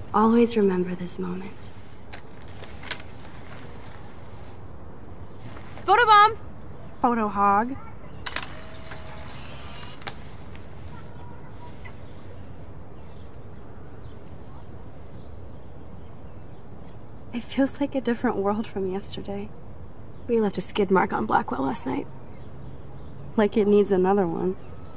always remember this moment. Photobomb! Photo hog. It feels like a different world from yesterday. We left a skid mark on Blackwell last night. Like it needs another one.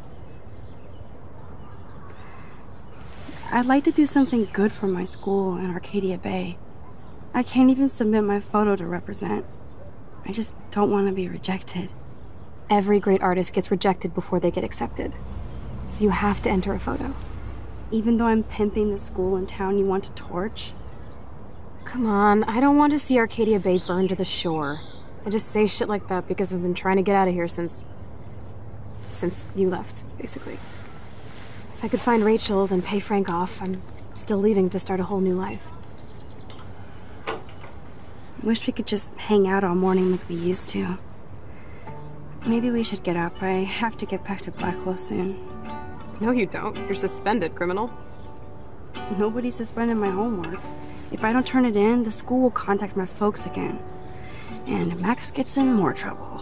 I'd like to do something good for my school in Arcadia Bay. I can't even submit my photo to represent. I just don't want to be rejected. Every great artist gets rejected before they get accepted. So you have to enter a photo. Even though I'm pimping the school in town you want to torch? Come on, I don't want to see Arcadia Bay burned to the shore. I just say shit like that because I've been trying to get out of here since you left, basically. If I could find Rachel, then pay Frank off, I'm still leaving to start a whole new life. Wish we could just hang out all morning like we used to. Maybe we should get up. I have to get back to Blackwell soon. No, you don't. You're suspended, criminal. Nobody suspended my homework. If I don't turn it in, the school will contact my folks again. And Max gets in more trouble.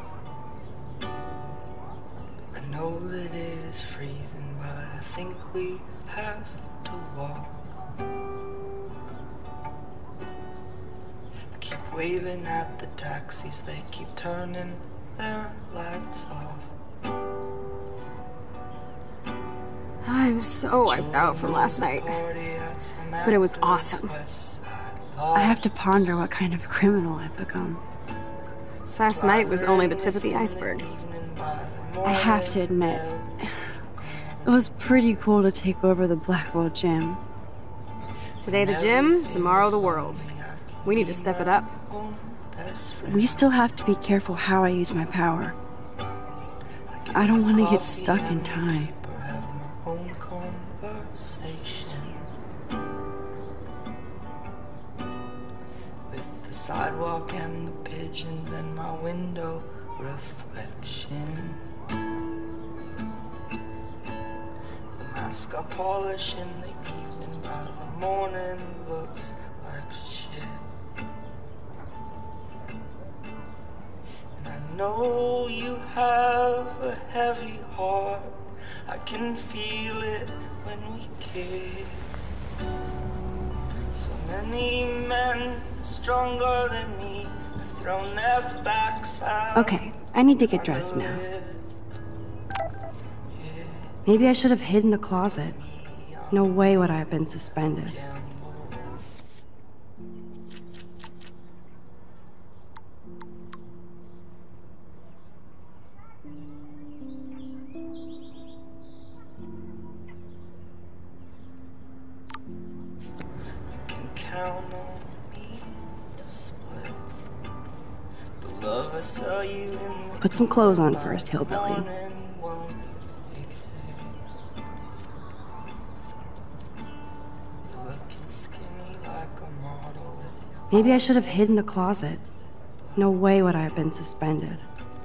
I know that it is freezing, but I think we have to walk. I keep waving at the taxis, they keep turning their lights off. I'm so wiped out from last night. But it was awesome. I have to ponder what kind of criminal I've become. Last night was only the tip of the iceberg. I have to admit, it was pretty cool to take over the Blackwell gym. Today the gym, tomorrow the world. We need to step it up. We still have to be careful how I use my power. I don't want to get stuck in time. Sidewalk and the pigeons and my window reflection. The mask I polish in the evening, by the morning looks like shit. And I know you have a heavy heart, I can feel it when we kiss. So many men stronger than me have thrown their backs out. Okay, I need to get dressed now. Maybe I should have hid in the closet. No way would I have been suspended. Put some clothes on first, hillbilly. Maybe I should have hid in the closet. No way would I have been suspended.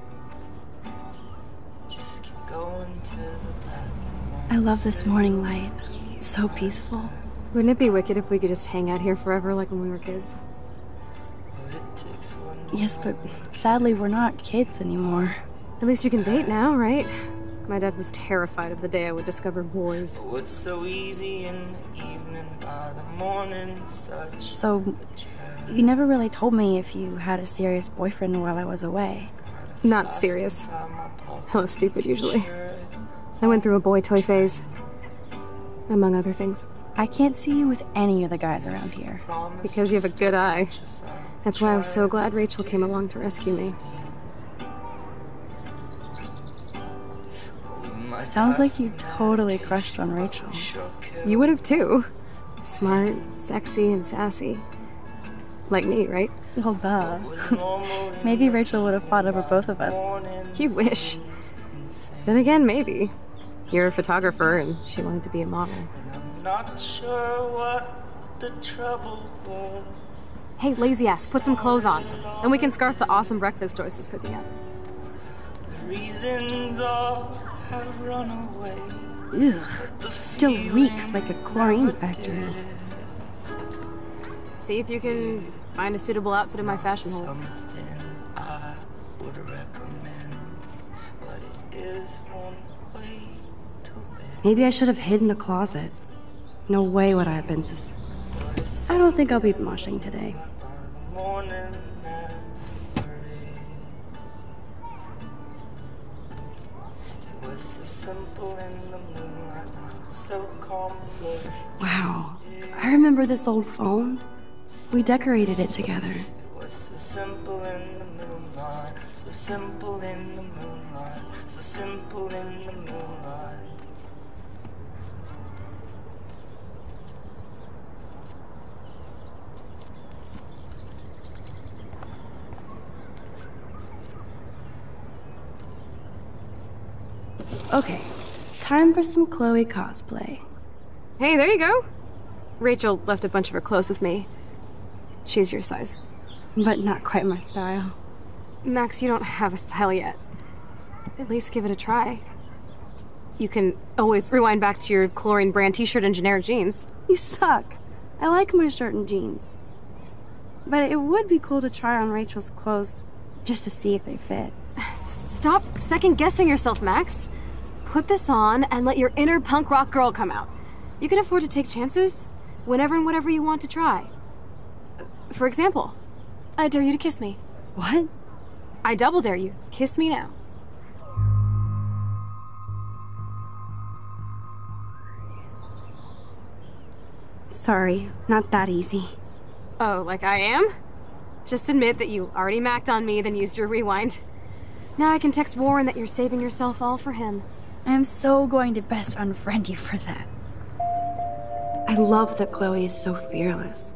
I love this morning light. It's so peaceful. Wouldn't it be wicked if we could just hang out here forever like when we were kids? Yes, but sadly we're not kids anymore. At least you can date now, right? My dad was terrified of the day I would discover boys. What's so easy in the evening, by the morning, So, you never really told me if you had a serious boyfriend while I was away. Not serious. Hella stupid, usually. I went through a boy toy phase. Among other things. I can't see you with any of the guys around here. Because you have a good eye. That's why I was so glad Rachel came along to rescue me. Sounds like you totally crushed on Rachel. You would have too. Smart, sexy, and sassy. Like me, right? Well, duh. Maybe Rachel would have fought over both of us. You wish. Then again, maybe. You're a photographer and she wanted to be a model. I'm not sure what the trouble was. Hey, lazy ass, put some clothes on. Then we can scarf the awesome breakfast Joyce is cooking up. The reasons all have run away. Ugh. Still reeks like a chlorine factory. See if you can find a suitable outfit in my fashion hole. Something I would recommend, but it is one way to live. Maybe I should have hid in the closet. No way would I have been I don't think I'll be moshing today. The morning never is. It was so simple in the moonlight, not so complex. Wow. I remember this old phone. We decorated it together. It was so simple in the moonlight, so simple in the moonlight, so simple in the moonlight. Okay, time for some Chloe cosplay. Hey, there you go. Rachel left a bunch of her clothes with me. She's your size. But not quite my style. Max, you don't have a style yet. At least give it a try. You can always rewind back to your chlorine brand t-shirt and generic jeans. You suck. I like my shirt and jeans. But it would be cool to try on Rachel's clothes just to see if they fit. Stop second-guessing yourself, Max. Put this on and let your inner punk rock girl come out. You can afford to take chances whenever and whatever you want to try. For example, I dare you to kiss me. What? I double dare you. Kiss me now. Sorry, not that easy. Oh, like I am? Just admit that you already macked on me, then used your rewind. Now I can text Warren that you're saving yourself all for him. I am so going to best unfriend you for that. I love that Chloe is so fearless.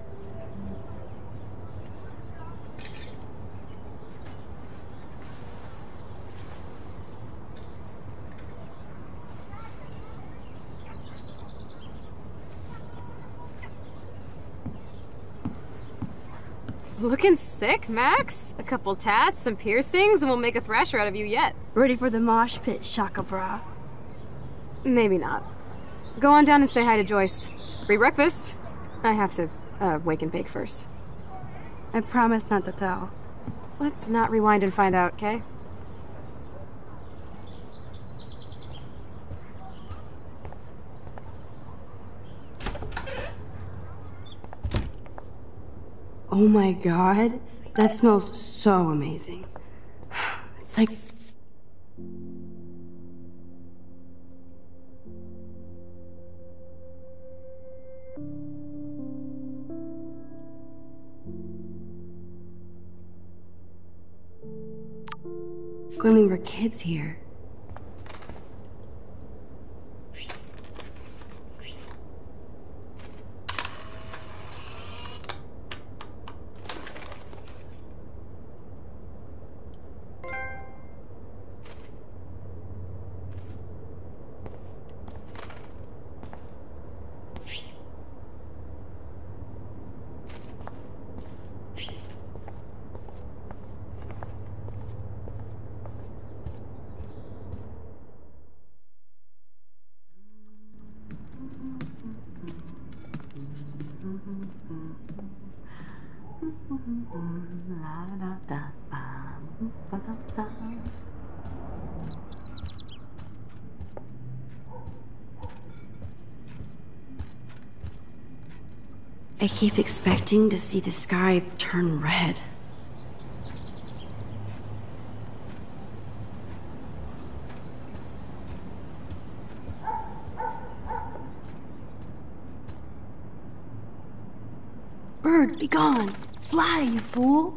Looking sick, Max? A couple tats, some piercings, and we'll make a thrasher out of you yet. Ready for the mosh pit, Shaka Bra. Maybe not. Go on down and say hi to Joyce. Free breakfast. I have to, wake and bake first. I promise not to tell. Let's not rewind and find out, okay? Oh my god, that smells so amazing. It's like... when we were kids here. I keep expecting to see the sky turn red. Bird, be gone! Fly, you fool!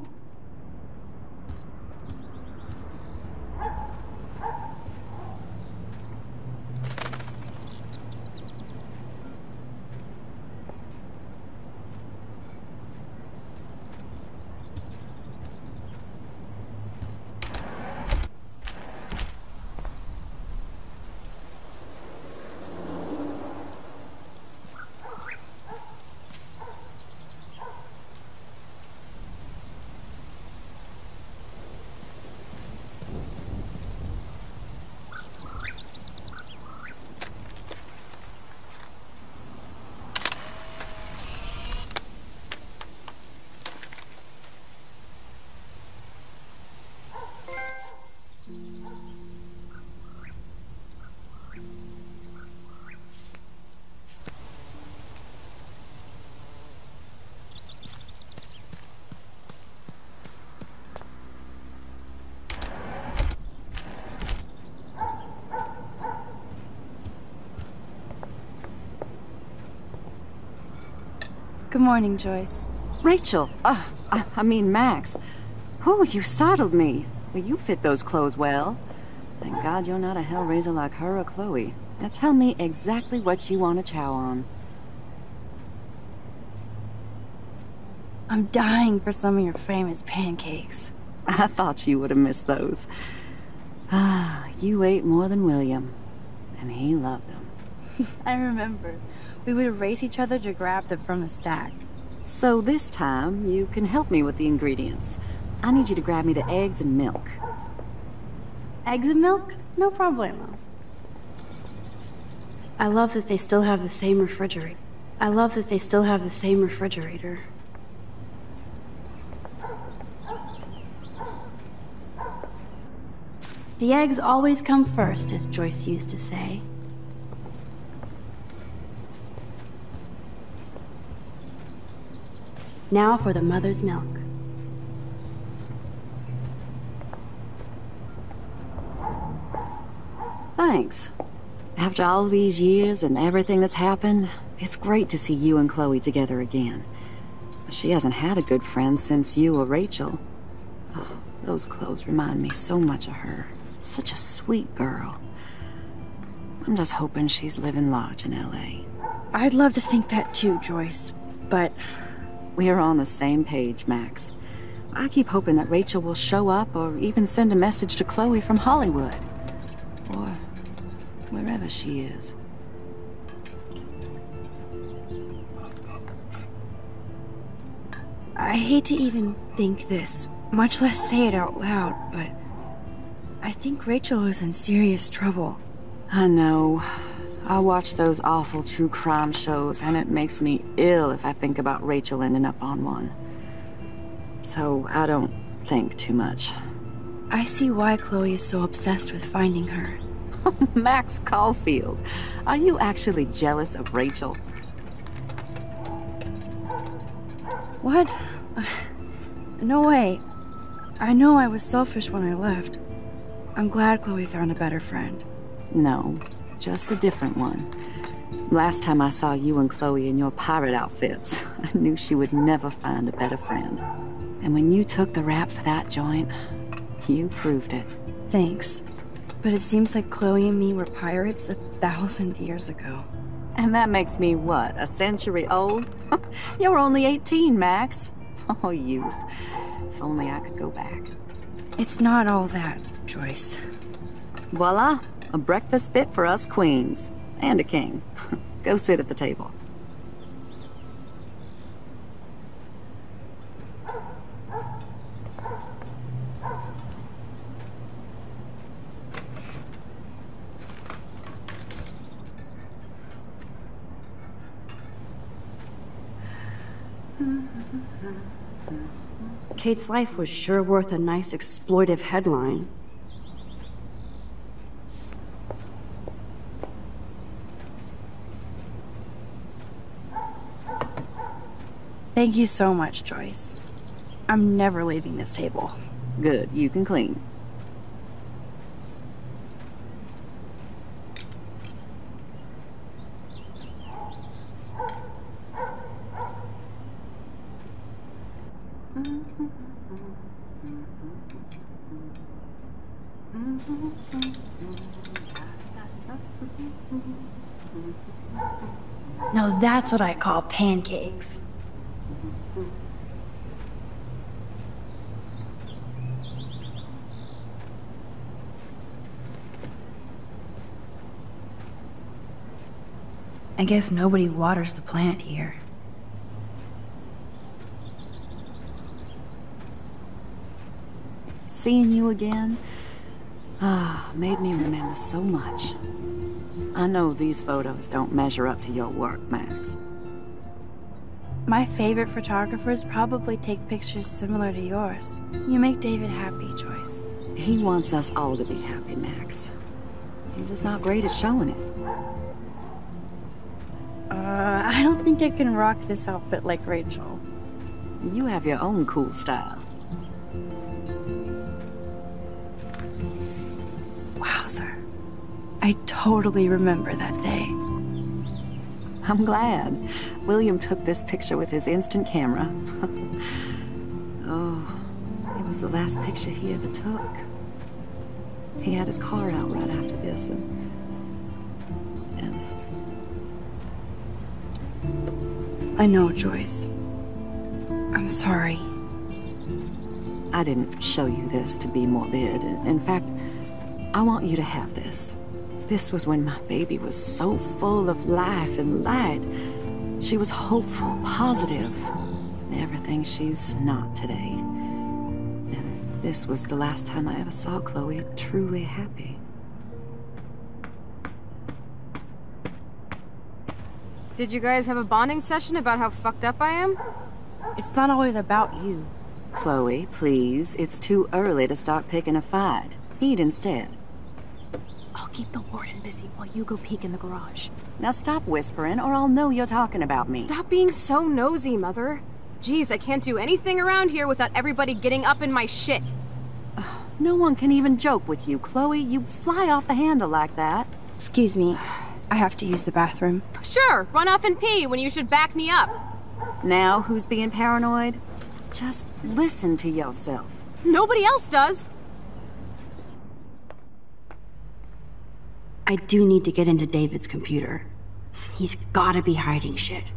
Good morning, Joyce. Rachel! I mean Max. Oh, you startled me. Well, you fit those clothes well. Thank God you're not a hellraiser like her or Chloe. Now tell me exactly what you want to chow on. I'm dying for some of your famous pancakes. I thought you would have missed those. Ah, you ate more than William. And he loved them. I remember. We would race each other to grab them from the stack. So this time, you can help me with the ingredients. I need you to grab me the eggs and milk. Eggs and milk? No problemo. I love that they still have the same refrigerator. The eggs always come first, as Joyce used to say. Now for the mother's milk. Thanks. After all these years and everything that's happened, it's great to see you and Chloe together again. She hasn't had a good friend since you or Rachel. Oh, those clothes remind me so much of her. Such a sweet girl. I'm just hoping she's living large in LA. I'd love to think that too, Joyce, but... We're on the same page, Max. I keep hoping that Rachel will show up or even send a message to Chloe from Hollywood. Or wherever she is. I hate to even think this, much less say it out loud, but... I think Rachel is in serious trouble. I know. I watch those awful true crime shows, and it makes me ill if I think about Rachel ending up on one. So I don't think too much. I see why Chloe is so obsessed with finding her. Max Caulfield, are you actually jealous of Rachel? What? No way. I know I was selfish when I left. I'm glad Chloe found a better friend. No, just a different one. Last time I saw you and Chloe in your pirate outfits, I knew she would never find a better friend. And when you took the rap for that joint, you proved it. Thanks. But it seems like Chloe and me were pirates 1,000 years ago. And that makes me what, a century old? You're only 18, Max. Oh, youth. If only I could go back. It's not all that, Joyce. Voila, a breakfast fit for us queens. And a king. Go sit at the table. Kate's life was sure worth a nice exploitive headline. Thank you so much, Joyce. I'm never leaving this table. Good, you can clean. Now that's what I call pancakes. I guess nobody waters the plant here. Seeing you again, made me remember so much. I know these photos don't measure up to your work, Max. My favorite photographers probably take pictures similar to yours. You make David happy, Joyce. He wants us all to be happy, Max. He's just not great at showing it. I don't think I can rock this outfit like Rachel. You have your own cool style. Wowzer. I totally remember that day. I'm glad. William took this picture with his instant camera. Oh, it was the last picture he ever took. He had his car out right after this, and I know, Joyce. I'm sorry. I didn't show you this to be morbid. In fact, I want you to have this. This was when my baby was so full of life and light. She was hopeful, positive. Everything she's not today. And this was the last time I ever saw Chloe truly happy. Did you guys have a bonding session about how fucked up I am? It's not always about you. Chloe, please. It's too early to start picking a fight. Eat instead. I'll keep the warden busy while you go peek in the garage. Now stop whispering, or I'll know you're talking about me. Stop being so nosy, Mother. Jeez, I can't do anything around here without everybody getting up in my shit. No one can even joke with you, Chloe. You fly off the handle like that. Excuse me. I have to use the bathroom. Sure, run off and pee when you should back me up. Now who's being paranoid? Just listen to yourself. Nobody else does. I do need to get into David's computer. He's gotta be hiding shit.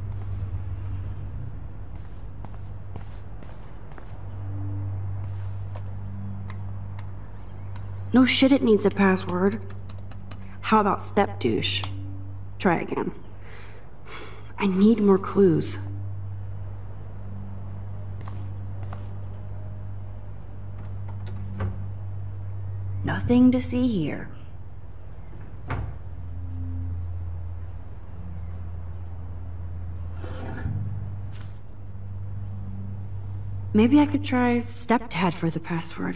No shit, it needs a password. How about step douche? Try again. I need more clues. Nothing to see here. Maybe I could try stepdad for the password.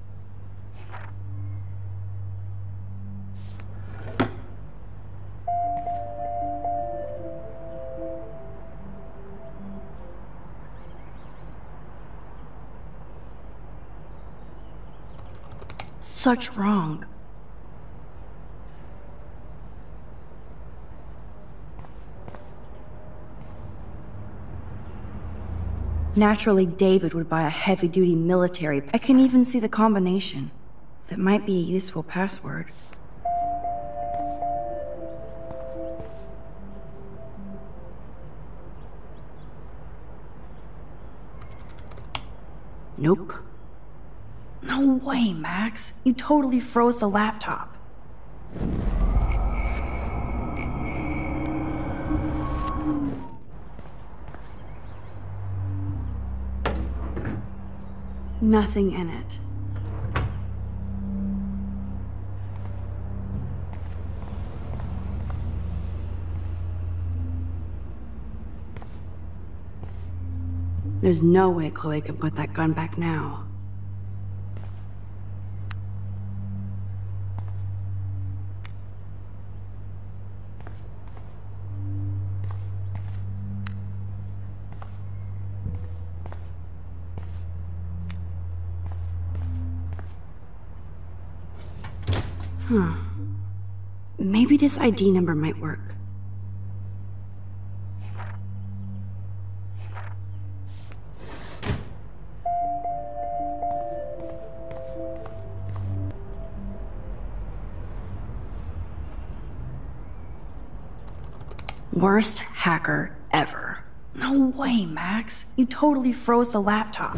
Such wrong. Naturally, David would buy a heavy-duty military. I can even see the combination. That might be a useful password. Nope. No way, Max. You totally froze the laptop. Nothing in it. There's no way Chloe can put that gun back now. Huh. Maybe this ID number might work. Worst hacker ever. No way, Max. You totally froze the laptop.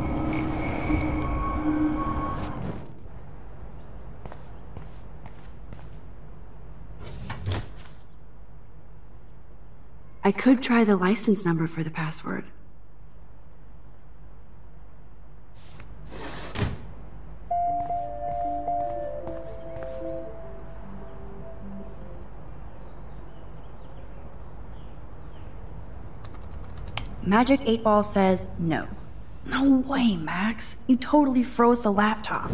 I could try the license number for the password. Magic 8 Ball says no. No way, Max. You totally froze the laptop.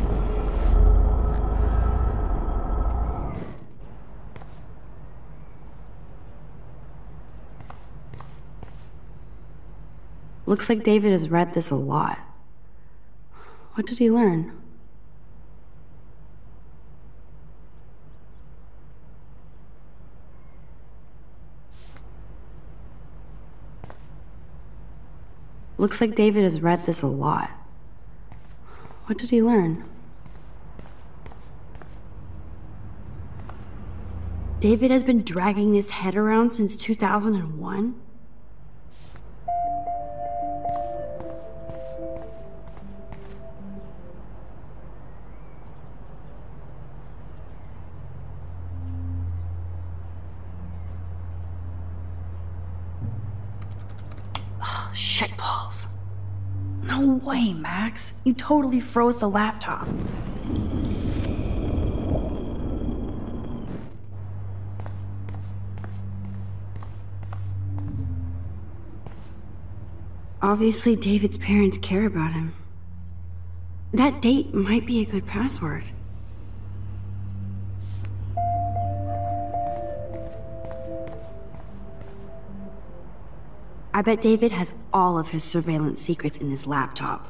Looks like David has read this a lot. What did he learn? Looks like David has read this a lot. What did he learn? David has been dragging his head around since 2001? Oh, shitballs. No way, Max. You totally froze the laptop. Obviously, David's parents care about him. That date might be a good password. I bet David has all of his surveillance secrets in his laptop.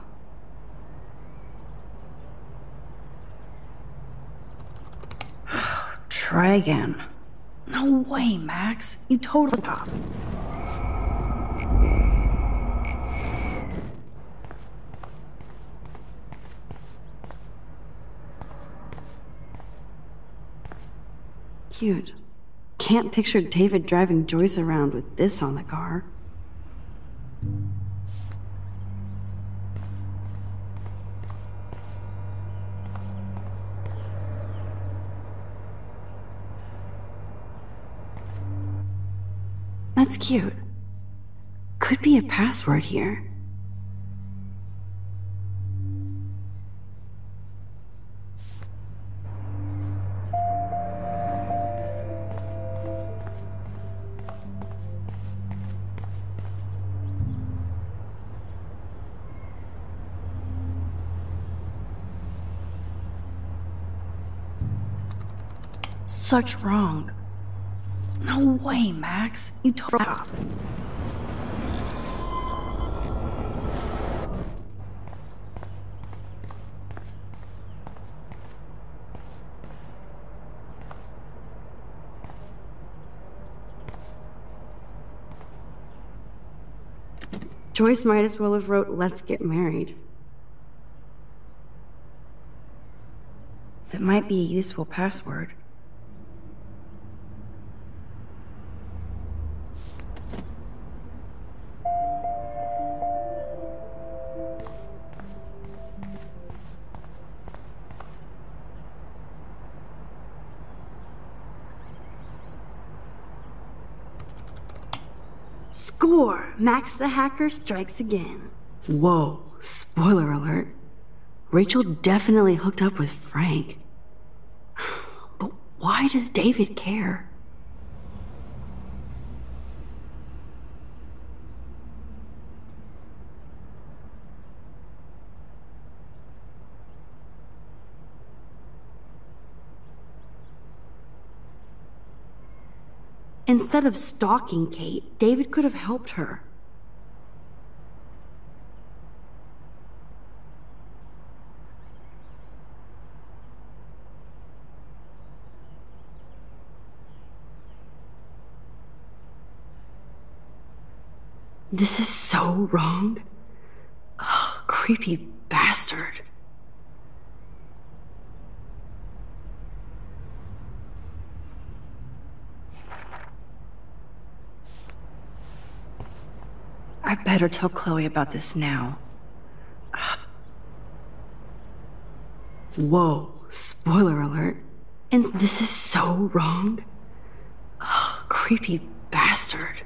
Try again. No way, Max. You totally pop. Cute. Can't picture David driving Joyce around with this on the car. That's cute. Could be a password here. Such wrong. No way, Max. You totally stop. Joyce might as well have wrote, "Let's get married." That might be a useful password. Score! Max the hacker strikes again. Whoa, spoiler alert. Rachel definitely hooked up with Frank. But why does David care? Instead of stalking Kate, David could have helped her. This is so wrong. Ugh, creepy bastard. I better tell Chloe about this now. Whoa, spoiler alert. And this is so wrong. Ugh, creepy bastard.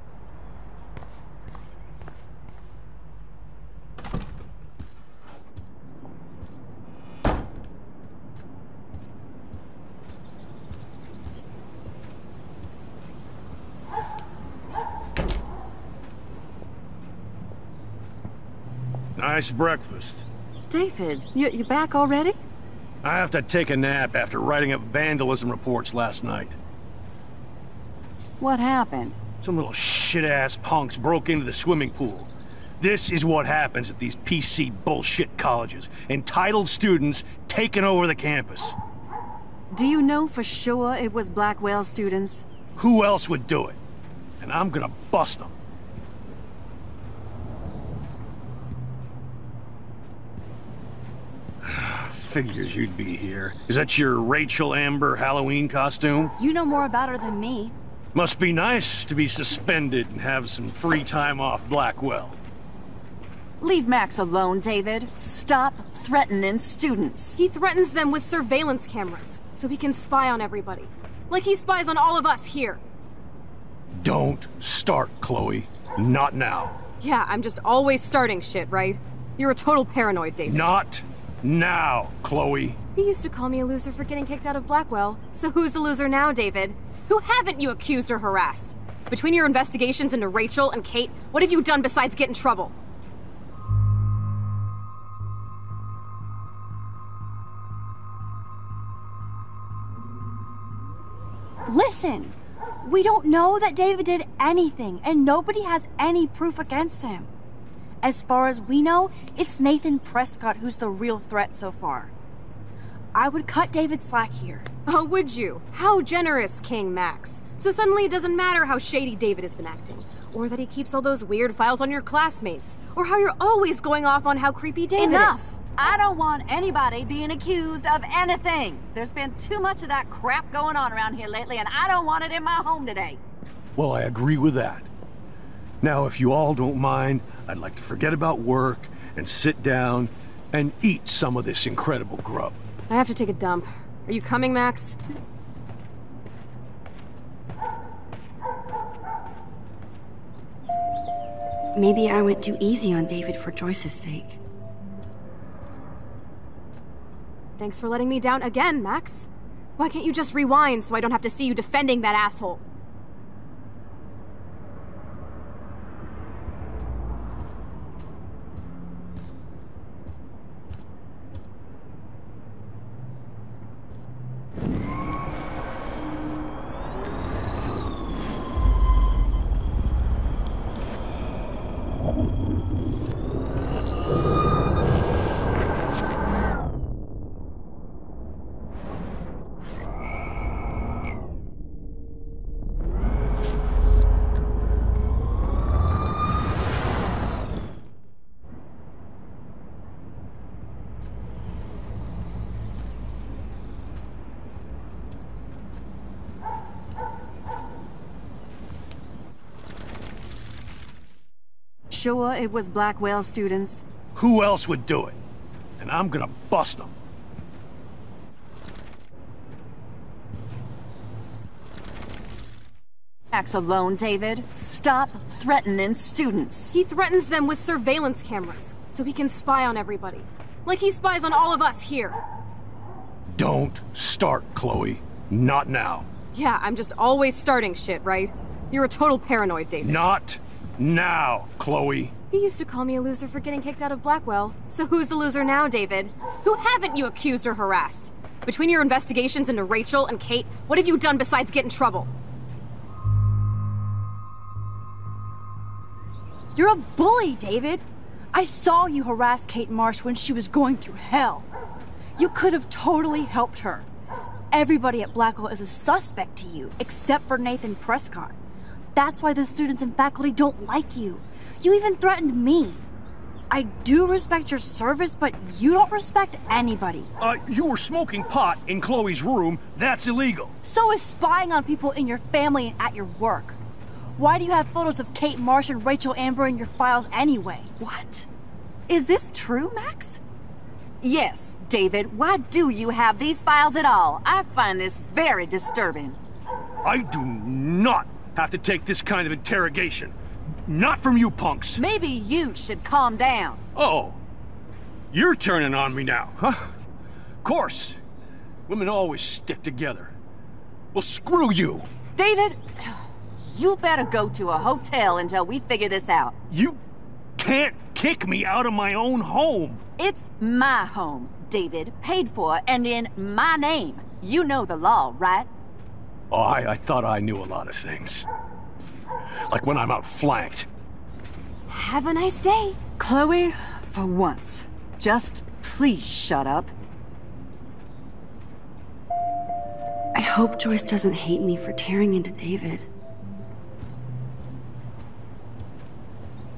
Nice breakfast. David, you back already? I have to take a nap after writing up vandalism reports last night. What happened? Some little shit-ass punks broke into the swimming pool. This is what happens at these PC bullshit colleges. Entitled students taking over the campus. Do you know for sure it was Blackwell students? Who else would do it? And I'm gonna bust them. Figures you'd be here. Is that your Rachel Amber Halloween costume? You know more about her than me. Must be nice to be suspended and have some free time off Blackwell. Leave Max alone, David. Stop threatening students. He threatens them with surveillance cameras, so he can spy on everybody. Like he spies on all of us here. Don't start, Chloe. Not now. Yeah, I'm just always starting shit, right? You're a total paranoid, David. Not now, Chloe. You used to call me a loser for getting kicked out of Blackwell. So who's the loser now, David? Who haven't you accused or harassed? Between your investigations into Rachel and Kate, what have you done besides get in trouble? Listen! We don't know that David did anything, and nobody has any proof against him. As far as we know, it's Nathan Prescott who's the real threat so far. I would cut David slack here. Oh, would you? How generous, King Max. So suddenly it doesn't matter how shady David has been acting, or that he keeps all those weird files on your classmates, or how you're always going off on how creepy David Enough! is. I don't want anybody being accused of anything. There's been too much of that crap going on around here lately, and I don't want it in my home today. Well, I agree with that. Now, if you all don't mind, I'd like to forget about work and sit down and eat some of this incredible grub. I have to take a dump. Are you coming, Max? Maybe I went too easy on David for Joyce's sake. Thanks for letting me down again, Max. Why can't you just rewind so I don't have to see you defending that asshole? Sure it was Blackwell students? Who else would do it? And I'm gonna bust them. Max alone, David. Stop threatening students. He threatens them with surveillance cameras, so he can spy on everybody. Like he spies on all of us here. Don't start, Chloe. Not now. Yeah, I'm just always starting shit, right? You're a total paranoid, David. Not now, Chloe. You used to call me a loser for getting kicked out of Blackwell. So who's the loser now, David? Who haven't you accused or harassed? Between your investigations into Rachel and Kate, what have you done besides get in trouble? You're a bully, David. I saw you harass Kate Marsh when she was going through hell. You could have totally helped her. Everybody at Blackwell is a suspect to you, except for Nathan Prescott. That's why the students and faculty don't like you. You even threatened me. I do respect your service, but you don't respect anybody. You were smoking pot in Chloe's room. That's illegal. So is spying on people in your family and at your work. Why do you have photos of Kate Marsh and Rachel Amber in your files anyway? What? Is this true, Max? Yes, David. Why do you have these files at all? I find this very disturbing. I do not have to take this kind of interrogation. Not from you punks. Maybe you should calm down. Oh, you're turning on me now, huh? Of course. Women always stick together. Well, screw you. David, you better go to a hotel until we figure this out. You can't kick me out of my own home. It's my home, David. Paid for and in my name. You know the law, right? Oh, I thought I knew a lot of things. Like when I'm outflanked. Have a nice day. Chloe, for once, just please shut up. I hope Joyce doesn't hate me for tearing into David.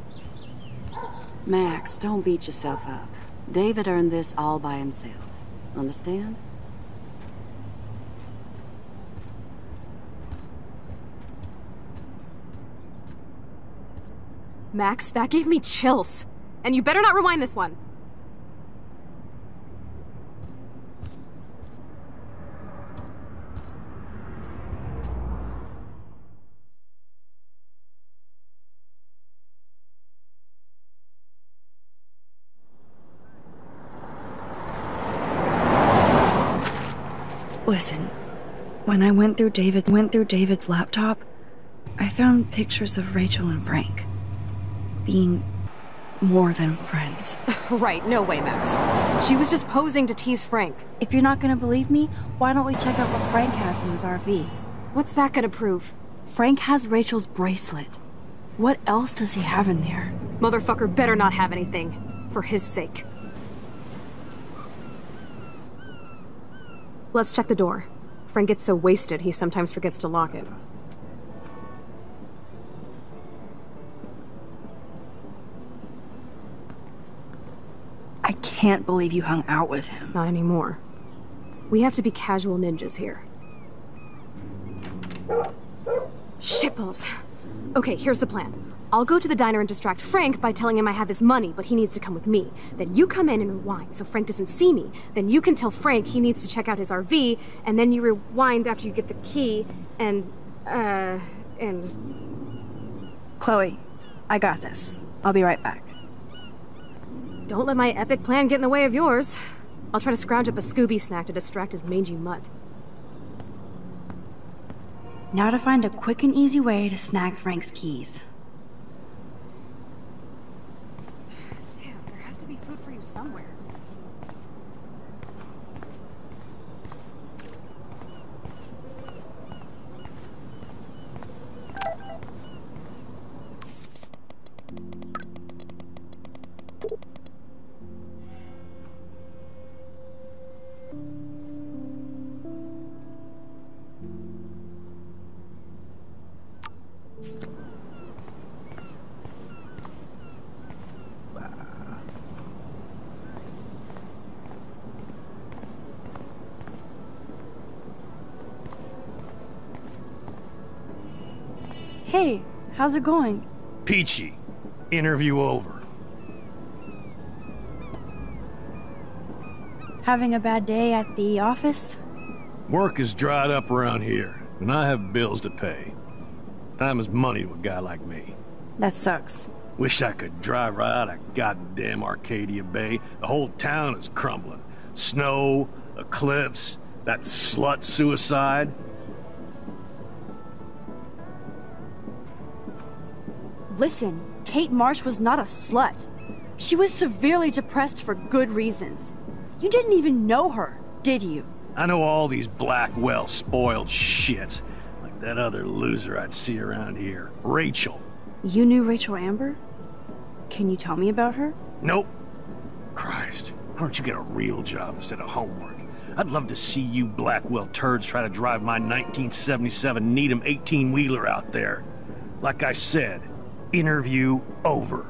Max, don't beat yourself up. David earned this all by himself. Understand? Max, that gave me chills. And you better not rewind this one. Listen, when I went through David's laptop, I found pictures of Rachel and Frank being more than friends. Right, no way, Max. She was just posing to tease Frank. If you're not gonna believe me, why don't we check out what Frank has in his RV? What's that gonna prove? Frank has Rachel's bracelet. What else does he have in there? Motherfucker better not have anything. For his sake. Let's check the door. Frank gets so wasted, he sometimes forgets to lock it. I can't believe you hung out with him. Not anymore. We have to be casual ninjas here. Shitballs. Okay, here's the plan. I'll go to the diner and distract Frank by telling him I have his money, but he needs to come with me. Then you come in and rewind so Frank doesn't see me. Then you can tell Frank he needs to check out his RV, and then you rewind after you get the key, and... Chloe, I got this. I'll be right back. Don't let my epic plan get in the way of yours. I'll try to scrounge up a Scooby snack to distract his mangy mutt. Now to find a quick and easy way to snag Frank's keys. Damn, there has to be food for you somewhere. Hey, how's it going? Peachy. Interview over. Having a bad day at the office? Work is dried up around here, and I have bills to pay. Time is money to a guy like me. That sucks. Wish I could drive right out of goddamn Arcadia Bay. The whole town is crumbling. Snow, eclipse, that slut suicide. Listen, Kate Marsh was not a slut. She was severely depressed for good reasons. You didn't even know her, did you? I know all these Blackwell spoiled shits. Like that other loser I'd see around here. Rachel. You knew Rachel Amber? Can you tell me about her? Nope. Christ, why don't you get a real job instead of homework? I'd love to see you Blackwell turds try to drive my 1977 Needham 18-wheeler out there. Like I said, interview over.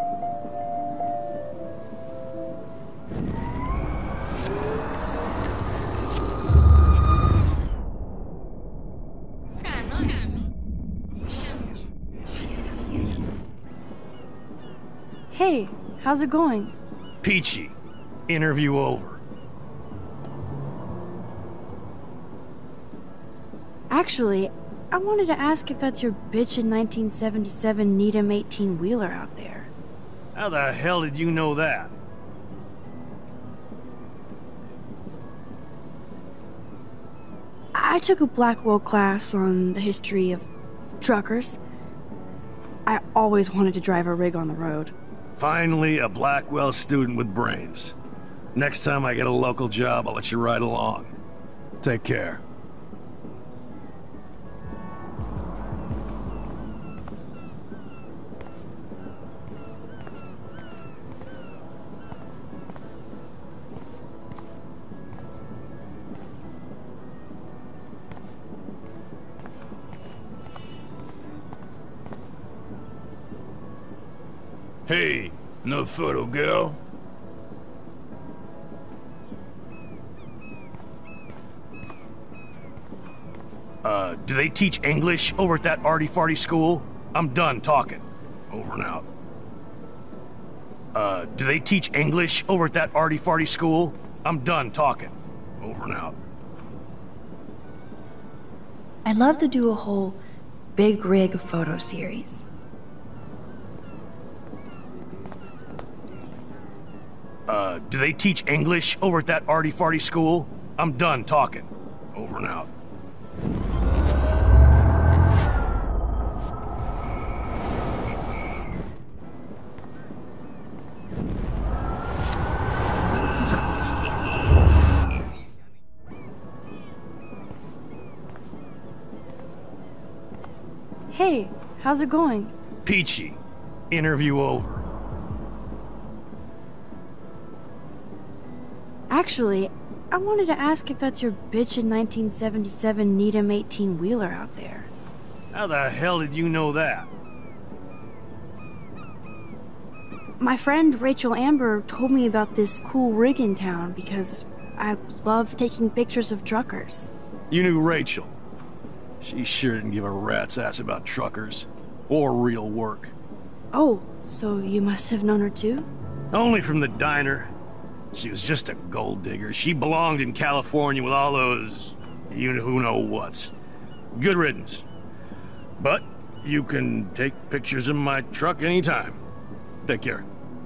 Hey, how's it going? Peachy. Interview over. Actually, I wanted to ask if that's your bitchin' 1977 Needham 18-wheeler out there. How the hell did you know that? I took a Blackwell class on the history of truckers. I always wanted to drive a rig on the road. Finally, a Blackwell student with brains. Next time I get a local job, I'll let you ride along. Take care. Hey, no photo girl? they teach English over at that arty-farty school? I'm done talking. Over and out. Do they teach English over at that arty-farty school? I'm done talking. Over and out. I'd love to do a whole big rig photo series. Do they teach English over at that arty-farty school? I'm done talking. Over and out. Hey, how's it going? Peachy. Interview over. Actually, I wanted to ask if that's your bitchin' 1977 Needham 18-wheeler out there. How the hell did you know that? My friend Rachel Amber told me about this cool rig in town because I love taking pictures of truckers. You knew Rachel. She sure didn't give a rat's ass about truckers. Or real work. Oh, so you must have known her too? Only from the diner. She was just a gold digger. She belonged in California with all those you-know-who-know-whats. Good riddance. But you can take pictures of my truck anytime. Take care.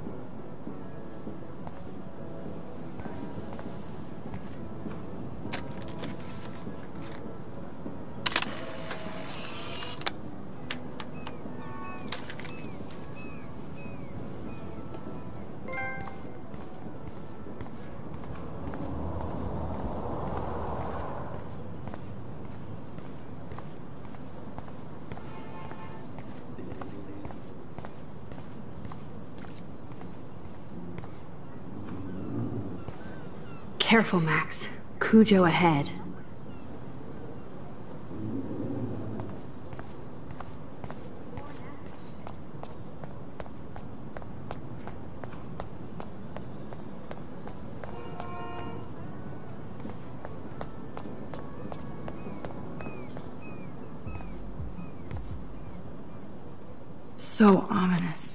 Careful, Max. Cujo ahead. So ominous.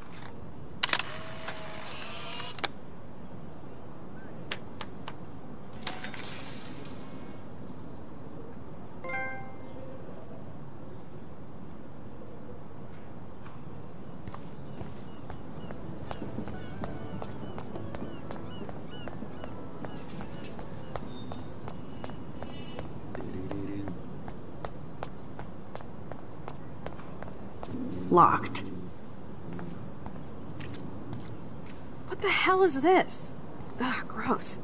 Locked. What the hell is this? Ugh, gross.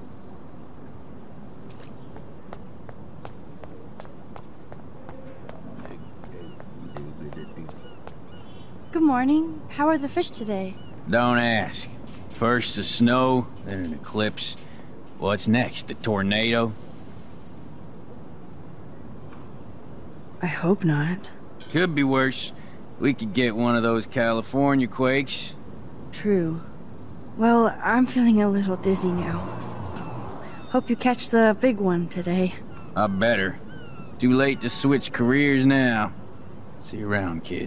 Good morning. How are the fish today? Don't ask. First the snow, then an eclipse. What's next, a tornado? I hope not. Could be worse. We could get one of those California quakes. True. Well, I'm feeling a little dizzy now. Hope you catch the big one today. I better. Too late to switch careers now. See you around, kid.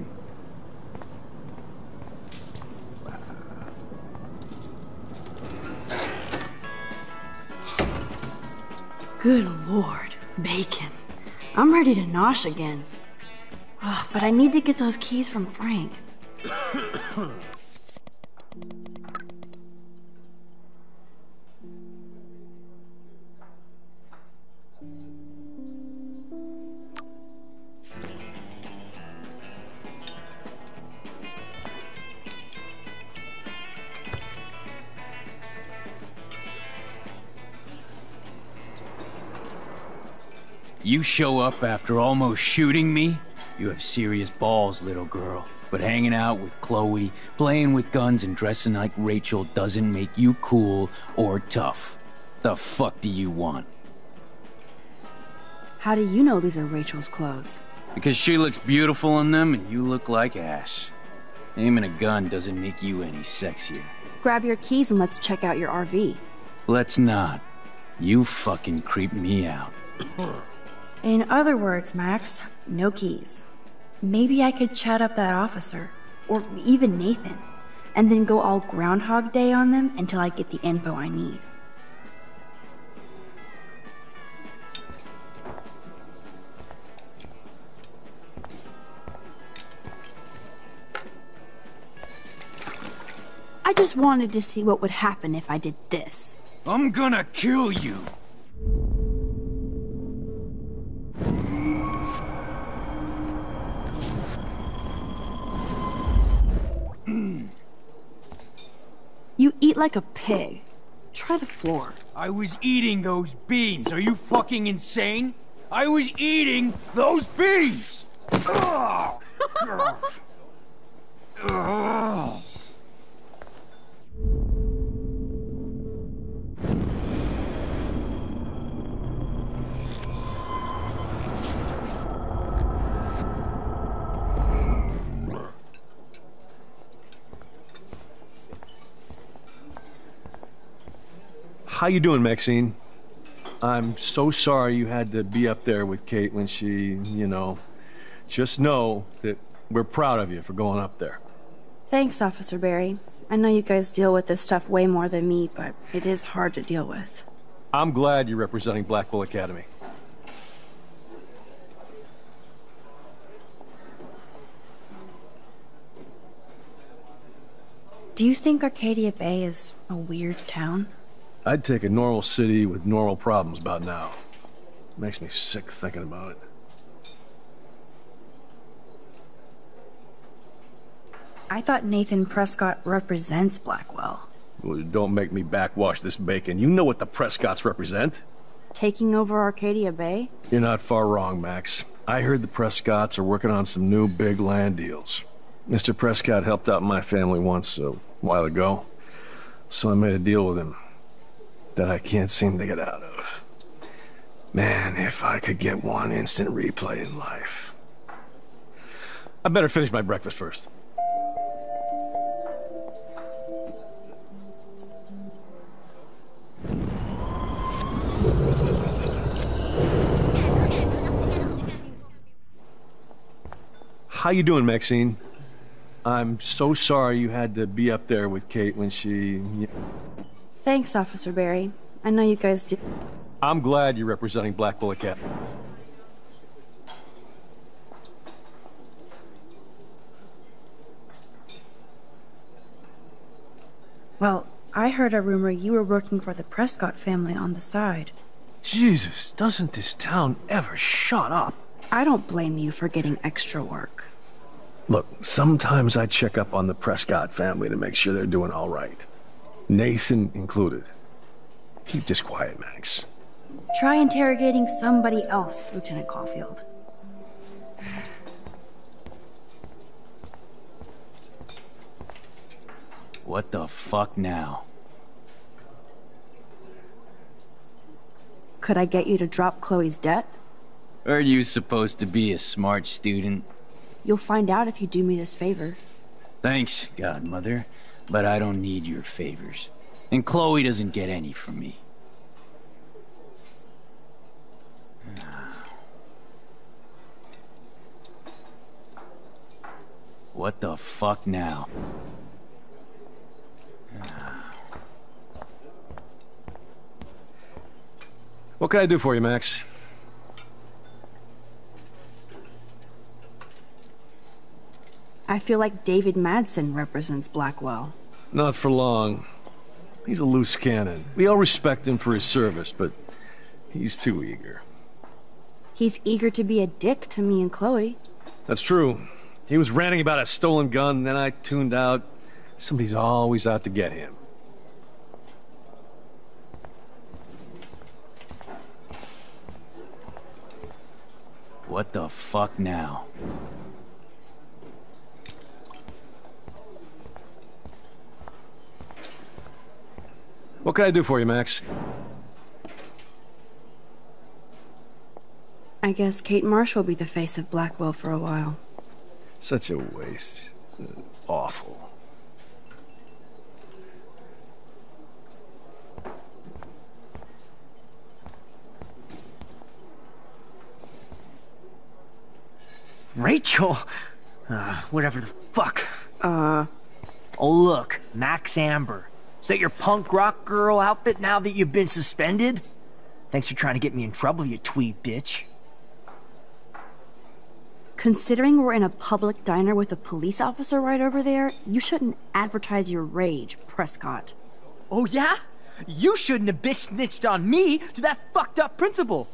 Good lord, bacon. I'm ready to nosh again. Oh, but I need to get those keys from Frank. You show up after almost shooting me? You have serious balls, little girl. But hanging out with Chloe, playing with guns and dressing like Rachel doesn't make you cool or tough. The fuck do you want? How do you know these are Rachel's clothes? Because she looks beautiful in them and you look like ass. Aiming a gun doesn't make you any sexier. Grab your keys and let's check out your RV. Let's not. You fucking creep me out. In other words, Max, no keys. Maybe I could chat up that officer, or even Nathan, and then go all Groundhog Day on them until I get the info I need. I just wanted to see what would happen if I did this. I'm gonna kill you. You eat like a pig. Try the floor. I was eating those beans. Are you fucking insane? I was eating those beans! Ugh. Ugh. How you doing, Maxine? I'm so sorry you had to be up there with Kate when she, just know that we're proud of you for going up there. Thanks, Officer Barry. I know you guys deal with this stuff way more than me, but it is hard to deal with. I'm glad you're representing Blackwell Academy. Do you think Arcadia Bay is a weird town? I'd take a normal city with normal problems about now. Makes me sick thinking about it. I thought Nathan Prescott represents Blackwell. Well, don't make me backwash this bacon. You know what the Prescotts represent. Taking over Arcadia Bay? You're not far wrong, Max. I heard the Prescotts are working on some new big land deals. Mr. Prescott helped out my family once a while ago, so I made a deal with him that I can't seem to get out of. Man, if I could get one instant replay in life. I better finish my breakfast first. How you doing, Maxine? I'm so sorry you had to be up there with Kate when she... Thanks, Officer Barry. I know you guys do... I'm glad you're representing Blackwell Academy. Well, I heard a rumor you were working for the Prescott family on the side. Jesus, doesn't this town ever shut up? I don't blame you for getting extra work. Look, sometimes I check up on the Prescott family to make sure they're doing all right. Nathan included. Keep this quiet, Max. Try interrogating somebody else, Lieutenant Caulfield. What the fuck now? Could I get you to drop Chloe's debt? Are you supposed to be a smart student? You'll find out if you do me this favor. Thanks, Godmother, but I don't need your favors. And Chloe doesn't get any from me. What the fuck now? What can I do for you, Max? I feel like David Madsen represents Blackwell. Not for long. He's a loose cannon. We all respect him for his service, but he's too eager. He's eager to be a dick to me and Chloe. That's true. He was ranting about a stolen gun, and then I tuned out. Somebody's always out to get him. What the fuck now? What can I do for you, Max? I guess Kate Marsh will be the face of Blackwell for a while. Such a waste. Awful. Rachel? Whatever the fuck. Oh, look, Max Amber. Is that your punk rock girl outfit now that you've been suspended? Thanks for trying to get me in trouble, you twee bitch. Considering we're in a public diner with a police officer right over there, you shouldn't advertise your rage, Prescott. Oh, yeah? You shouldn't have bitch snitched on me to that fucked up principal.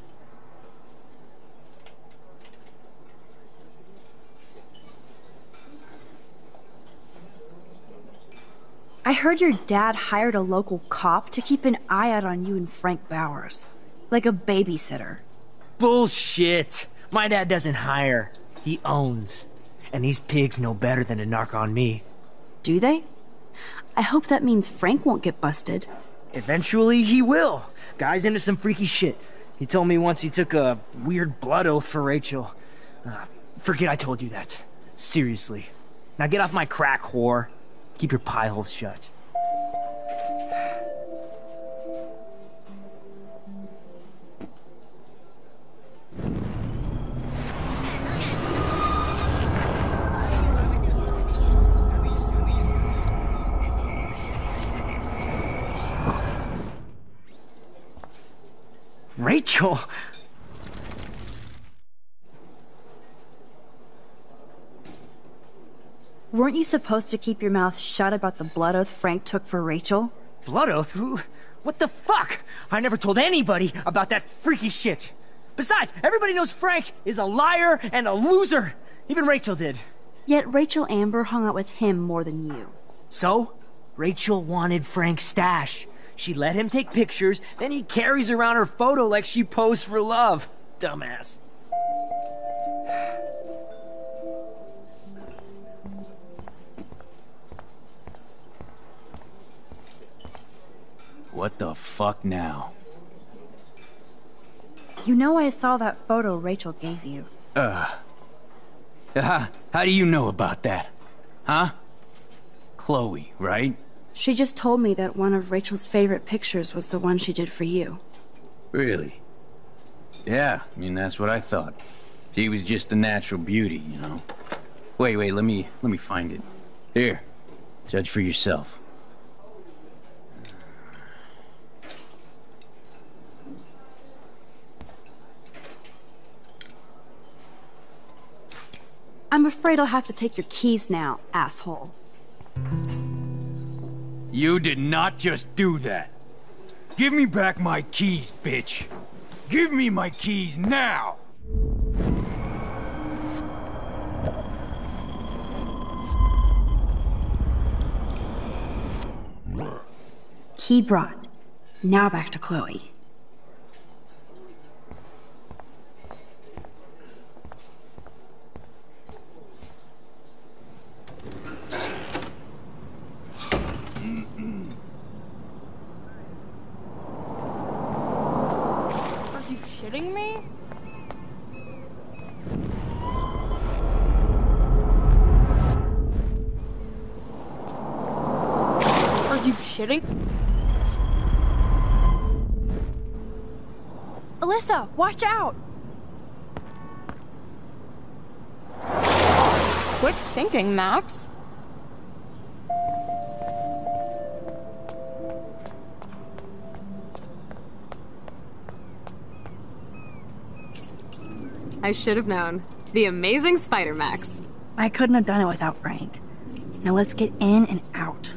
I heard your dad hired a local cop to keep an eye out on you and Frank Bowers. Like a babysitter. Bullshit. My dad doesn't hire. He owns. And these pigs know better than to narc on me. Do they? I hope that means Frank won't get busted. Eventually he will. Guy's into some freaky shit. He told me once he took a weird blood oath for Rachel. Forget I told you that. Seriously. Now get off my crack, whore. Keep your pie holes shut. Rachel! Weren't you supposed to keep your mouth shut about the blood oath Frank took for Rachel? Blood oath? Who? What the fuck? I never told anybody about that freaky shit. Besides, everybody knows Frank is a liar and a loser. Even Rachel did. Yet Rachel Amber hung out with him more than you. So? Rachel wanted Frank's stash. She let him take pictures, then he carries around her photo like she posed for love. Dumbass. What the fuck now? You know I saw that photo Rachel gave you. How do you know about that? Huh? Chloe, right? She just told me that one of Rachel's favorite pictures was the one she did for you. Really? Yeah, I mean, that's what I thought. She was just a natural beauty, you know? Wait, let me find it. Here, judge for yourself. I'm afraid I'll have to take your keys now, asshole. You did not just do that. Give me back my keys, bitch. Give me my keys now! Key brought. Now back to Chloe. Shitting me? Are you shitting? Alyssa, watch out! Quick thinking, Max. I should have known. The amazing Spider-Max. I couldn't have done it without Frank. Now let's get in and out.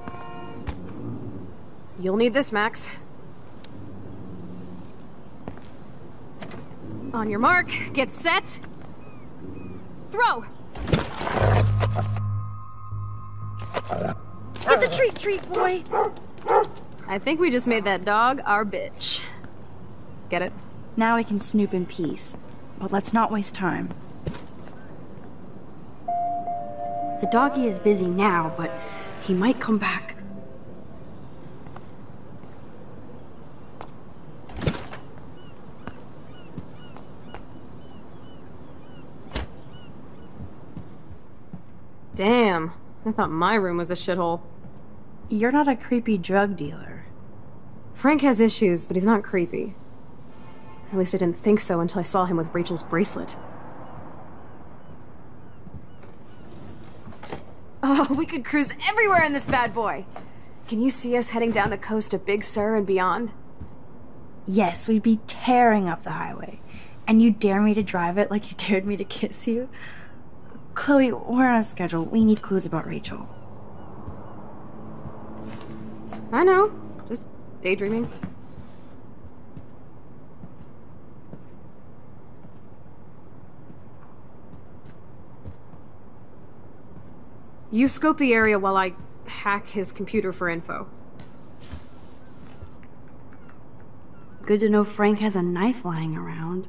You'll need this, Max. On your mark, get set. Throw! Get the treat, boy! I think we just made that dog our bitch. Get it? Now we can snoop in peace. But let's not waste time. The doggy is busy now, but he might come back. Damn, I thought my room was a shithole. You're not a creepy drug dealer. Frank has issues, but he's not creepy. At least I didn't think so until I saw him with Rachel's bracelet. Oh, we could cruise everywhere in this bad boy. Can you see us heading down the coast of Big Sur and beyond? Yes, we'd be tearing up the highway. And you dare me to drive it like you dared me to kiss you? Chloe, we're on a schedule. We need clues about Rachel. I know. Just daydreaming. You scope the area while I hack his computer for info. Good to know Frank has a knife lying around.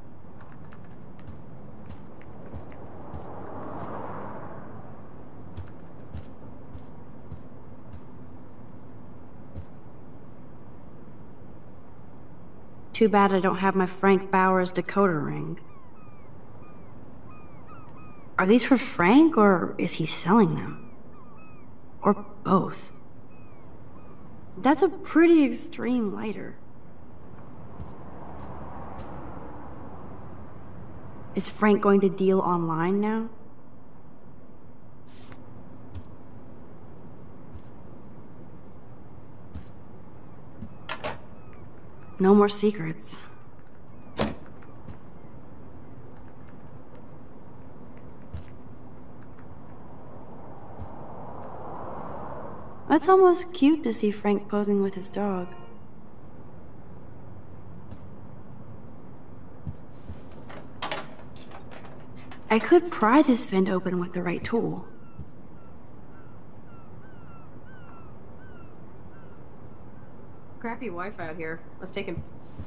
Too bad I don't have my Frank Bowers decoder ring. Are these for Frank, or is he selling them? Or both? That's a pretty extreme lighter. Is Frank going to deal online now? No more secrets. That's almost cute to see Frank posing with his dog. I could pry this vent open with the right tool. Crappy Wi-Fi out here. Let's take him.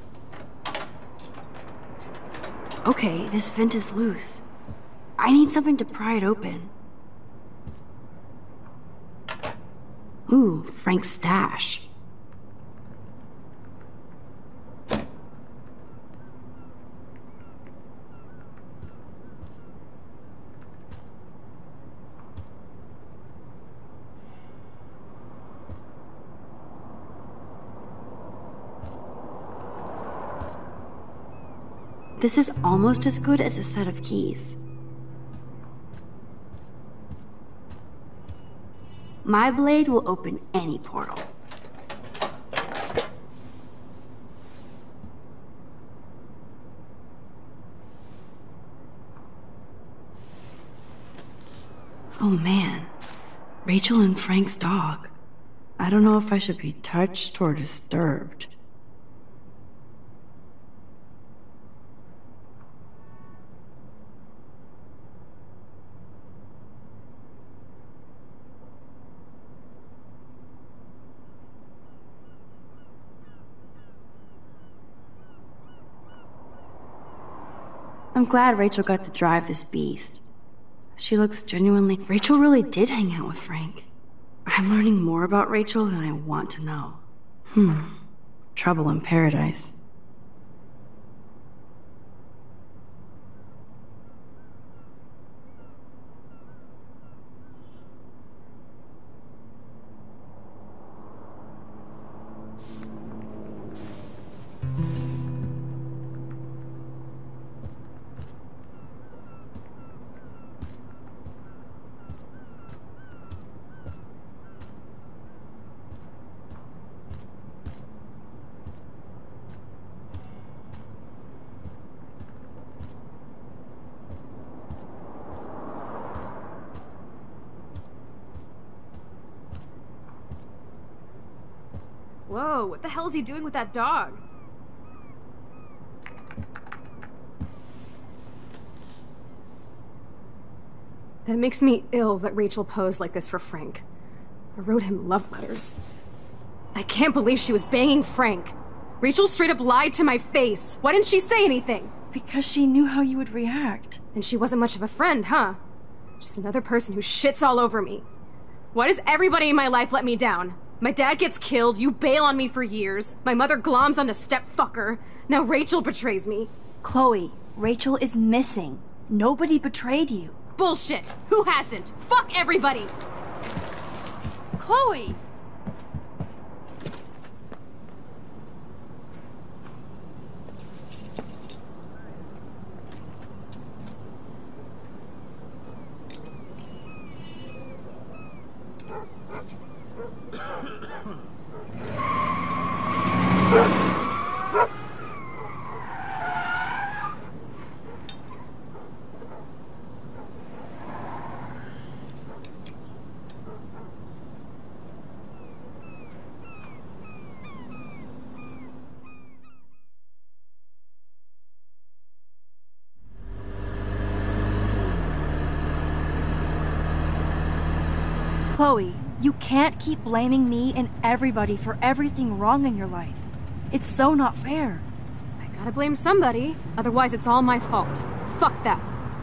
Okay, this vent is loose. I need something to pry it open. Ooh, Frank's stash. This is almost as good as a set of keys. My blade will open any portal. Oh man, Rachel and Frank's dog. I don't know if I should be touched or disturbed. I'm glad Rachel got to drive this beast. She looks genuinely... Rachel really did hang out with Frank. I'm learning more about Rachel than I want to know. Trouble in paradise. Whoa, what the hell is he doing with that dog? That makes me ill that Rachel posed like this for Frank. I wrote him love letters. I can't believe she was banging Frank. Rachel straight up lied to my face. Why didn't she say anything? Because she knew how you would react. And she wasn't much of a friend, huh? Just another person who shits all over me. Why does everybody in my life let me down? My dad gets killed, you bail on me for years. My mother gloms onto stepfucker. Now Rachel betrays me. Chloe, Rachel is missing. Nobody betrayed you. Bullshit! Who hasn't? Fuck everybody! Chloe! Chloe, you can't keep blaming me and everybody for everything wrong in your life. It's so not fair. I gotta blame somebody, otherwise it's all my fault. Fuck that.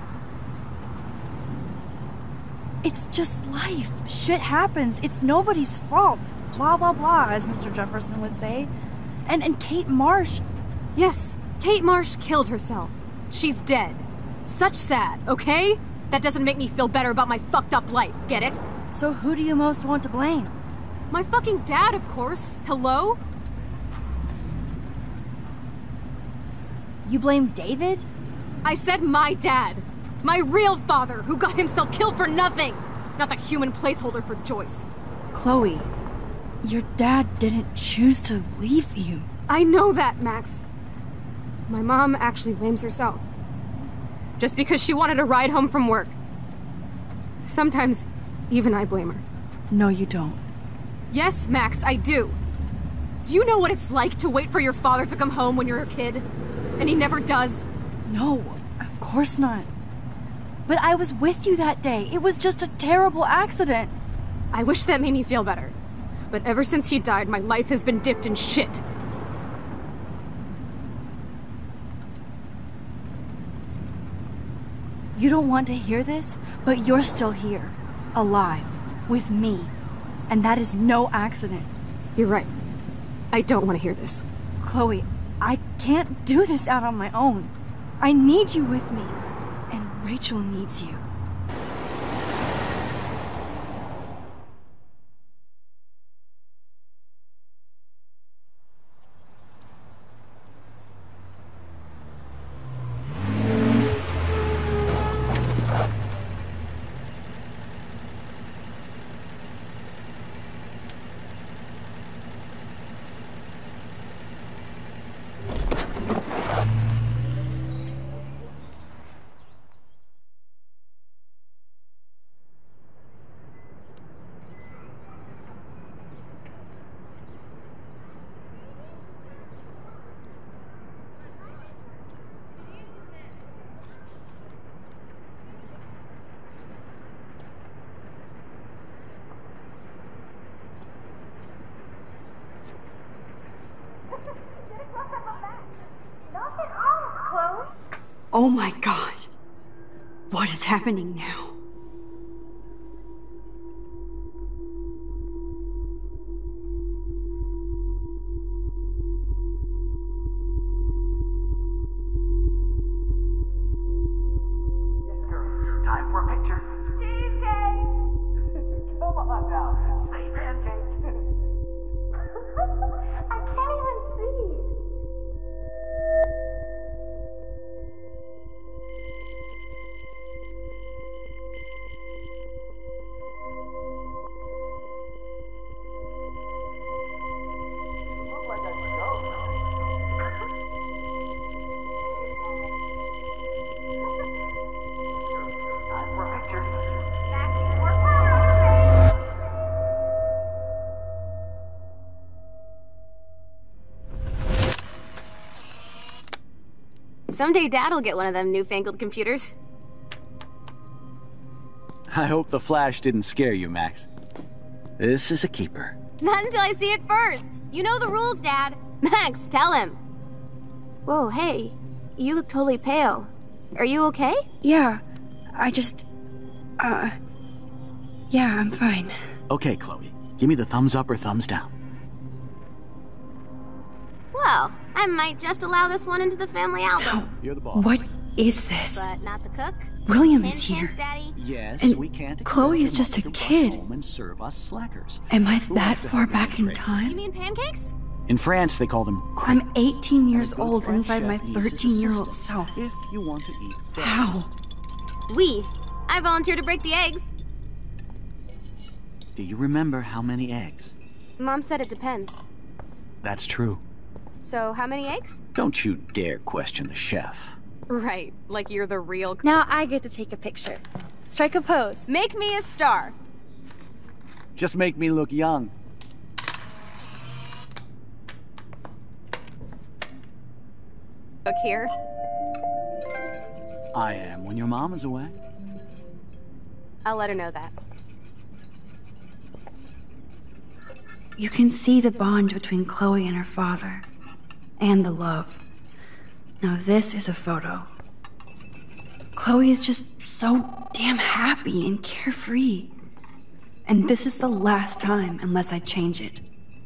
It's just life. Shit happens. It's nobody's fault. Blah, blah, blah, as Mr. Jefferson would say. And Kate Marsh... Yes, Kate Marsh killed herself. She's dead. Such sad, okay? That doesn't make me feel better about my fucked up life, get it? So who do you most want to blame? My fucking dad, of course. Hello? You blame David? I said my dad. My real father, who got himself killed for nothing. Not the human placeholder for Joyce. Chloe, your dad didn't choose to leave you. I know that, Max. My mom actually blames herself. Just because she wanted a ride home from work. Sometimes, even I blame her. No, you don't. Yes, Max, I do. Do you know what it's like to wait for your father to come home when you're a kid? And he never does? No, of course not. But I was with you that day. It was just a terrible accident. I wish that made me feel better. But ever since he died, my life has been dipped in shit. You don't want to hear this, but you're still here. Alive. With me. And that is no accident. You're right. I don't want to hear this. Chloe, I can't do this out on my own. I need you with me. And Rachel needs you. Oh my god. What is happening now? Someday Dad'll get one of them newfangled computers. I hope the flash didn't scare you, Max. This is a keeper. Not until I see it first. You know the rules, Dad. Max, tell him. Whoa, hey. You look totally pale. Are you okay? Yeah, I just... yeah, I'm fine. Okay, Chloe. Give me the thumbs up or thumbs down. Well, I might just allow this one into the family album. You're the boss. What is this? But not the cook. William is here. Pancakes, Daddy? Yes, And we can't Chloe is expect just a them to rush kid. home and serve us slackers. Am I Who that wants to far help me back in fix? You time? mean pancakes? In France, they call them crepes. I'm 18 years And a good old French inside my chef needs his 13-year-old assistance self. If you want to eat fresh. How? I volunteer to break the eggs. Do you remember how many eggs? Mom said it depends. That's true. So, how many eggs? Don't you dare question the chef. Right, like you're the real... Now I get to take a picture. Strike a pose. Make me a star. Just make me look young. Look here. I am when your mom is away. I'll let her know that. You can see the bond between Chloe and her father, and the love. Now this is a photo. Chloe is just so damn happy and carefree. And this is the last time unless I change it.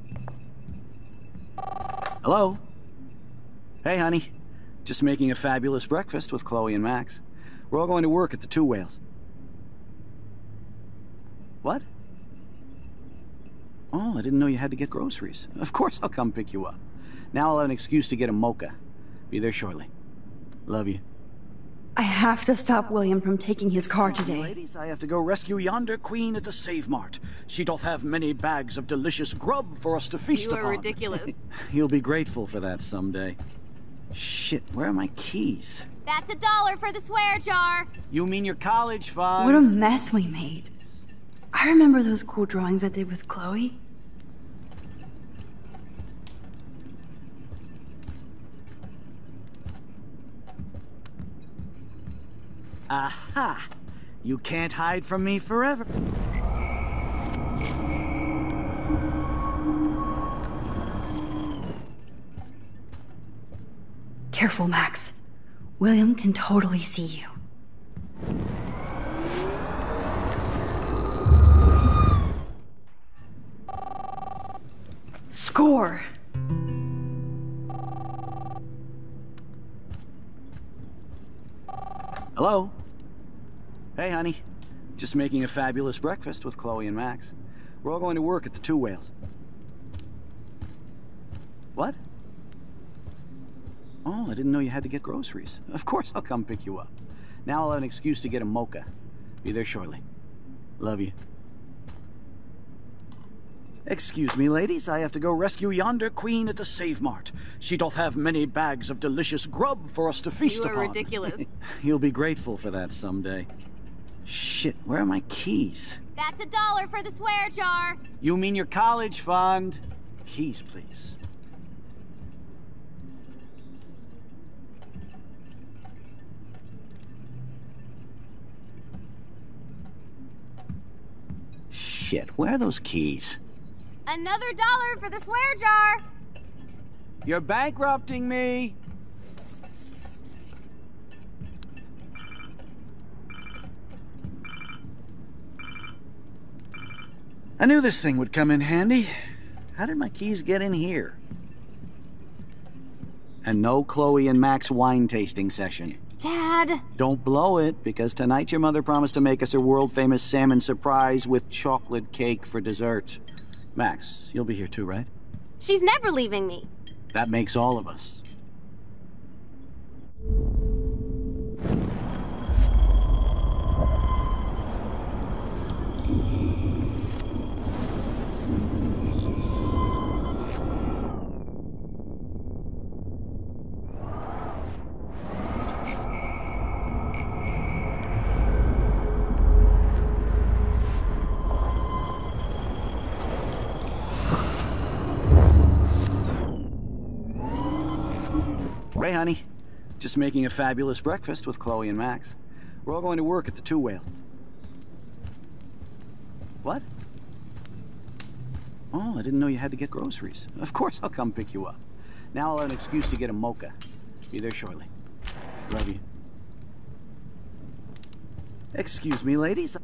Hello? Hey, honey. Just making a fabulous breakfast with Chloe and Max. We're all going to work at the Two Whales. What? Oh, I didn't know you had to get groceries. Of course I'll come pick you up. Now I'll have an excuse to get a mocha. Be there shortly. Love you. I have to stop William from taking his car today. Ladies, I have to go rescue yonder queen at the Save Mart. She doth have many bags of delicious grub for us to feast upon. You are ridiculous. You'll be grateful for that someday. Shit, where are my keys? That's $1 for the swear jar. You mean your college fund? What a mess we made. I remember those cool drawings I did with Chloe. Aha! You can't hide from me forever. Careful, Max. William can totally see you. Score! Hello? Hey, honey. Just making a fabulous breakfast with Chloe and Max. We're all going to work at the Two Whales. What? Oh, I didn't know you had to get groceries. Of course I'll come pick you up. Now I'll have an excuse to get a mocha. Be there shortly. Love you. Excuse me, ladies. I have to go rescue yonder queen at the Save Mart. She doth have many bags of delicious grub for us to feast upon. You are ridiculous. You'll be grateful for that someday. Shit, where are my keys? That's $1 for the swear jar. You mean your college fund? Keys, please. Shit, where are those keys? Another $1 for the swear jar. You're bankrupting me. I knew this thing would come in handy. How did my keys get in here? And no Chloe and Max wine tasting session. Dad. Don't blow it, because tonight your mother promised to make us a world-famous salmon surprise with chocolate cake for dessert. Max, you'll be here too, right? She's never leaving me. That makes all of us. Hey, honey. Just making a fabulous breakfast with Chloe and Max. We're all going to work at the Two Whales. What? Oh, I didn't know you had to get groceries. Of course I'll come pick you up. Now I'll have an excuse to get a mocha. Be there shortly. Love you. Excuse me, ladies.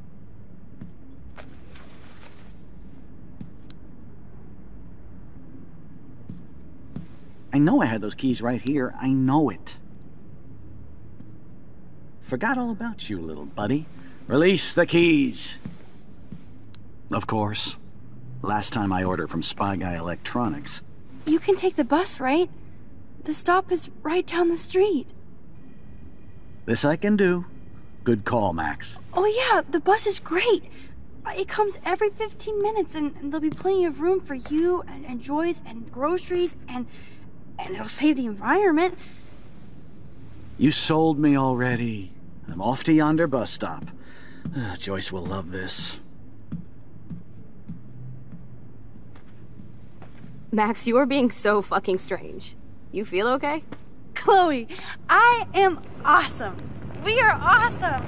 I know I had those keys right here. I know it. Forgot all about you, little buddy. Release the keys. Of course. Last time I ordered from Spy Guy Electronics. You can take the bus, right? The stop is right down the street. This I can do. Good call, Max. Oh yeah, the bus is great. It comes every 15 minutes and there'll be plenty of room for you and Joyce and groceries and it'll save the environment. You sold me already. I'm off to yonder bus stop. Joyce will love this. Max, you are being so fucking strange. You feel okay? Chloe, I am awesome. We are awesome.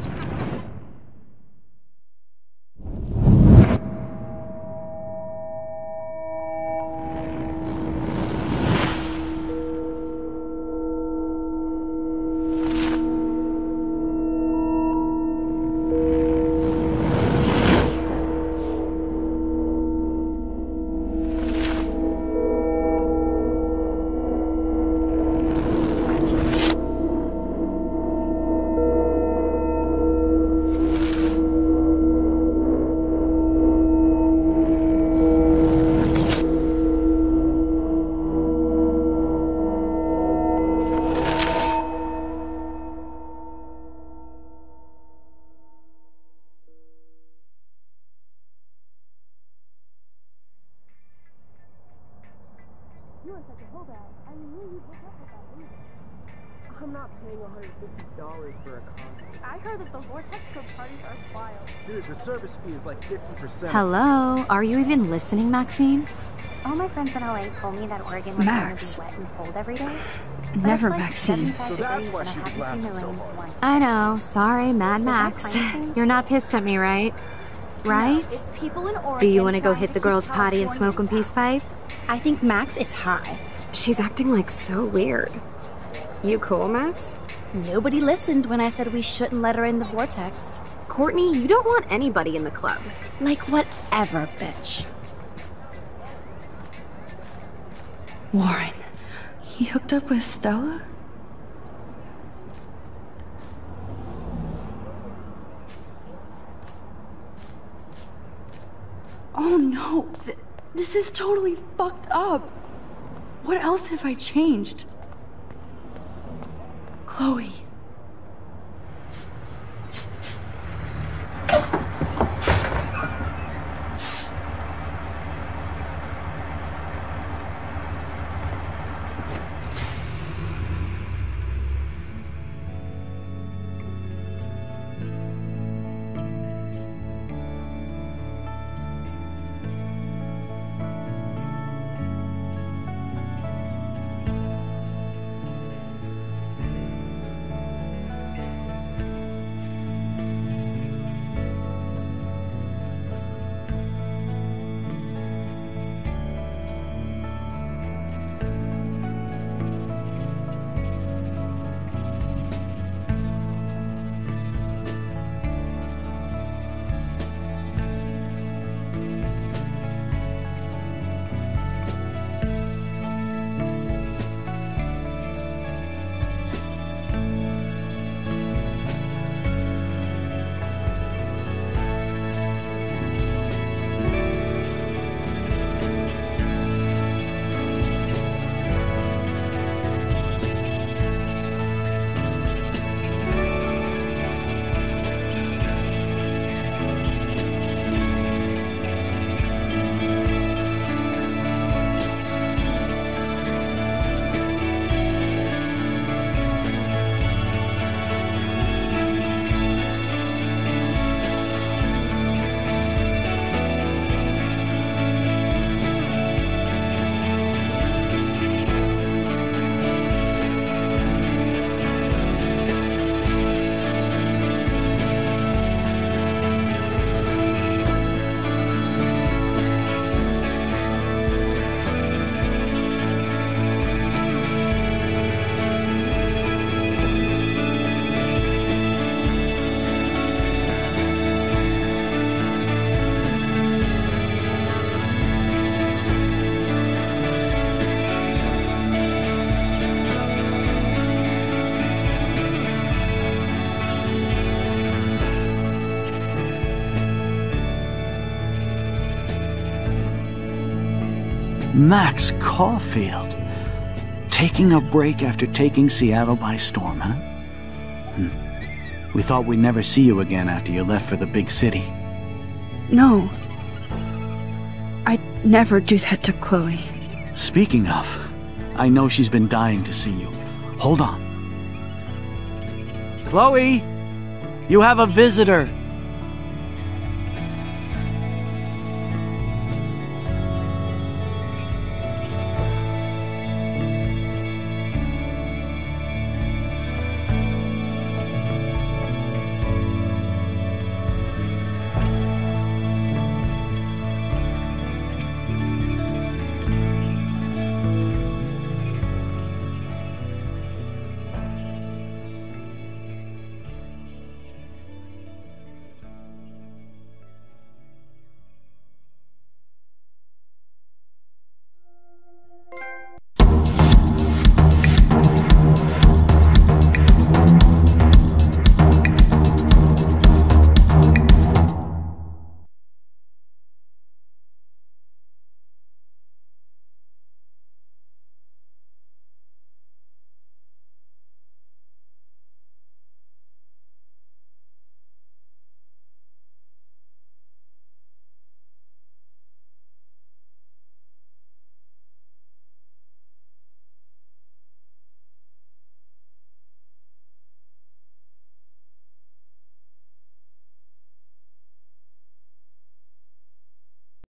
I'm not paying $150 for a concert. I heard that the Vortex Club parties are wild. Dude, the service fee is like 50%. Hello? Are you even listening, Maxine? All my friends in LA told me that Oregon was going to be wet and cold every day. Never Maxine. So that's why she was laughing so hard. I know. Sorry, Mad Max. You're not pissed at me, right? Right? No, it's people in Oregon. Do you want to go hit the girls' potty and smoke a peace pipe? I think Max is high. She's acting like so weird. You cool, Max? Nobody listened when I said we shouldn't let her in the vortex. Courtney, you don't want anybody in the club. Like whatever, bitch. Warren, he hooked up with Stella? Oh no, this is totally fucked up. What else have I changed? Chloe. Max Caulfield. Taking a break after taking Seattle by storm, huh? We thought we'd never see you again after you left for the big city. No. I'd never do that to Chloe. Speaking of, I know she's been dying to see you. Hold on. Chloe! You have a visitor!